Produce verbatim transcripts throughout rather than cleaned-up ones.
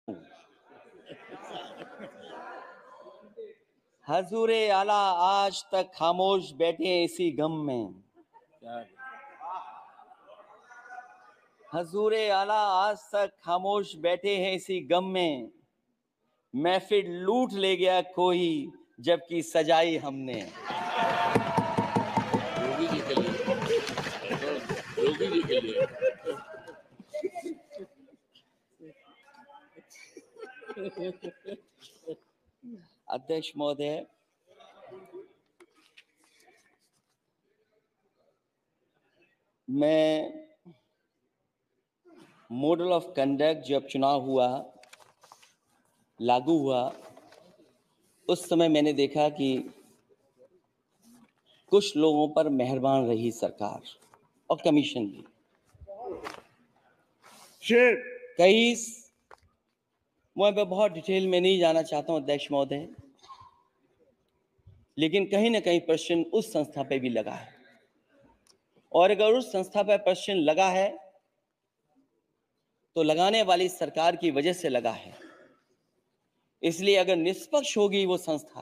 हजूरे आला आज तक खामोश बैठे इसी गम में, हजूरे आला आज तक खामोश बैठे हैं इसी गम में, महफिल लूट ले गया कोई जबकि सजाई हमने। योगी जी के लिए, योगी जी के लिए। अध्यक्ष महोदय, मैं मॉडल ऑफ कंडक्ट जब चुनाव हुआ, लागू हुआ, उस समय मैंने देखा कि कुछ लोगों पर मेहरबान रही सरकार और कमीशन भी। कई, मैं बहुत डिटेल में नहीं जाना चाहता हूं अध्यक्ष महोदय, लेकिन कहीं ना कहीं प्रश्न उस संस्था पे भी लगा है, और अगर उस संस्था पर प्रश्न लगा है तो लगाने वाली सरकार की वजह से लगा है। इसलिए अगर निष्पक्ष होगी वो संस्था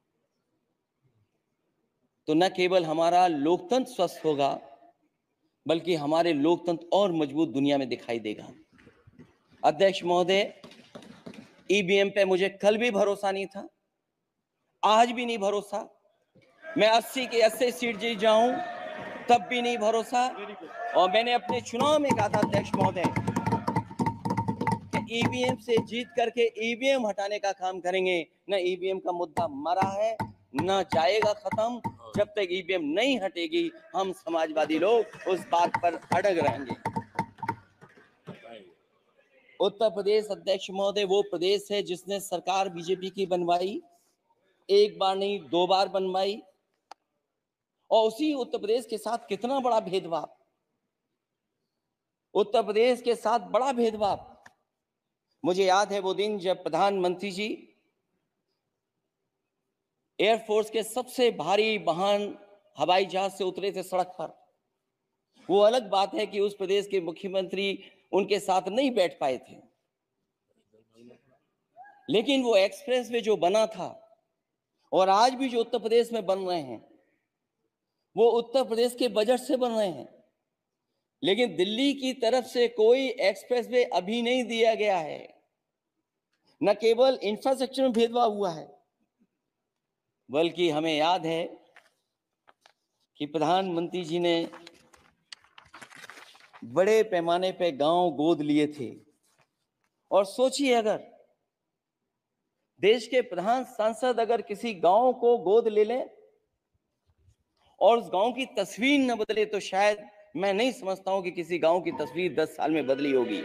तो न केवल हमारा लोकतंत्र स्वस्थ होगा बल्कि हमारे लोकतंत्र और मजबूत दुनिया में दिखाई देगा। अध्यक्ष महोदय, ईवीएम पे मुझे कल भी भरोसा नहीं था, आज भी नहीं भरोसा, मैं अस्सी के अस्सी सीट जीत जाऊं तब भी नहीं भरोसा। और मैंने अपने चुनाव में कहा था अध्यक्ष महोदय कि ईवीएम से जीत करके ईवीएम हटाने का काम करेंगे। न ईवीएम का मुद्दा मरा है न जाएगा खत्म। जब तक ईवीएम नहीं हटेगी हम समाजवादी लोग उस बात पर अड़ग रहेंगे। उत्तर प्रदेश अध्यक्ष महोदय वो प्रदेश है जिसने सरकार बीजेपी की बनवाई, एक बार नहीं दो बार बनवाई, और उसी उत्तर प्रदेश के साथ कितना बड़ा भेदभाव, उत्तर प्रदेश के साथ बड़ा भेदभाव। मुझे याद है वो दिन जब प्रधानमंत्री जी एयरफोर्स के सबसे भारी वाहन हवाई जहाज से उतरे थे सड़क पर। वो अलग बात है कि उस प्रदेश के मुख्यमंत्री उनके साथ नहीं बैठ पाए थे, लेकिन वो एक्सप्रेस वे जो बना था और आज भी जो उत्तर प्रदेश में बन रहे हैं वो उत्तर प्रदेश के बजट से बन रहे हैं। लेकिन दिल्ली की तरफ से कोई एक्सप्रेस वे अभी नहीं दिया गया है। न केवल इंफ्रास्ट्रक्चर में भेदभाव हुआ है बल्कि हमें याद है कि प्रधानमंत्री जी ने बड़े पैमाने पे गांव गोद लिए थे। और सोचिए, अगर देश के प्रधान सांसद अगर किसी गांव को गोद ले लें और उस गांव की तस्वीर न बदले तो शायद मैं नहीं समझता हूं कि किसी गांव की तस्वीर दस साल में बदली होगी।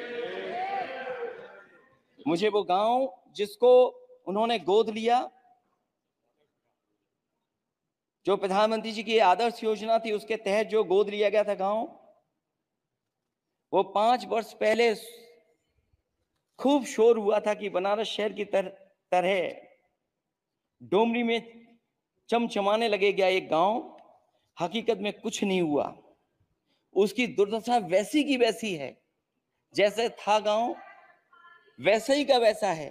मुझे वो गांव जिसको उन्होंने गोद लिया, जो प्रधानमंत्री जी की आदर्श योजना थी उसके तहत जो गोद लिया गया था गांव, वो पांच वर्ष पहले खूब शोर हुआ था कि बनारस शहर की तर, तरह डोमरी में चमचमाने लगेगा एक गांव। हकीकत में कुछ नहीं हुआ। उसकी दुर्दशा वैसी की वैसी है, जैसे था गांव वैसे ही का वैसा है।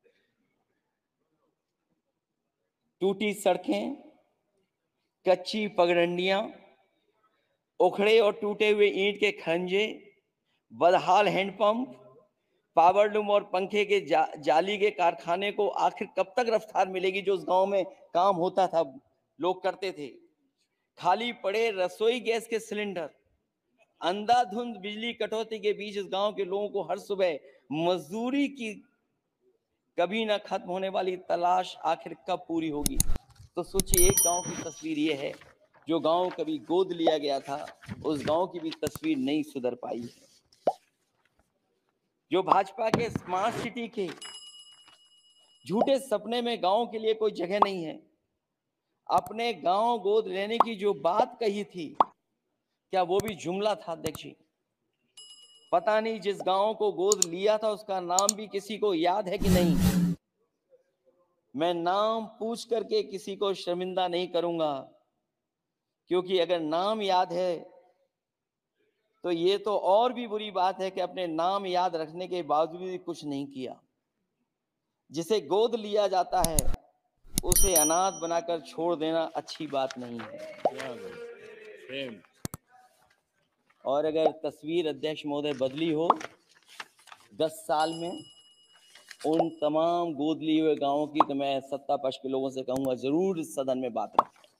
टूटी सड़कें, कच्ची पगडंडियां, उखड़े और टूटे हुए ईंट के खंजे, बदहाल हैंडपंप, पावरलूम और पंखे के जा, जाली के कारखाने को आखिर कब तक रफ्तार मिलेगी जो उस गांव में काम होता था, लोग करते थे। खाली पड़े रसोई गैस के सिलेंडर, अंधाधुंध बिजली कटौती के बीच इस गांव के लोगों को हर सुबह मजदूरी की कभी ना खत्म होने वाली तलाश आखिर कब पूरी होगी। तो सोचिए, एक गांव की तस्वीर ये है। जो गांव कभी गोद लिया गया था उस गांव की भी तस्वीर नहीं सुधर पाई है। जो भाजपा के स्मार्ट सिटी के झूठे सपने में गांव के लिए कोई जगह नहीं है। अपने गांव गोद लेने की जो बात कही थी, क्या वो भी जुमला था अध्यक्ष जी? पता नहीं जिस गांव को गोद लिया था उसका नाम भी किसी को याद है कि नहीं। मैं नाम पूछ करके किसी को शर्मिंदा नहीं करूंगा, क्योंकि अगर नाम याद है तो ये तो और भी बुरी बात है कि अपने नाम याद रखने के बावजूद भी कुछ नहीं किया। जिसे गोद लिया जाता है उसे अनाथ बनाकर छोड़ देना अच्छी बात नहीं है। क्या बात, प्रेम। और अगर तस्वीर अध्यक्ष महोदय बदली हो दस साल में उन तमाम गोद लिए हुए गांवों की, तो मैं सत्ता पक्ष के लोगों से कहूंगा जरूर इस सदन में बात रखें।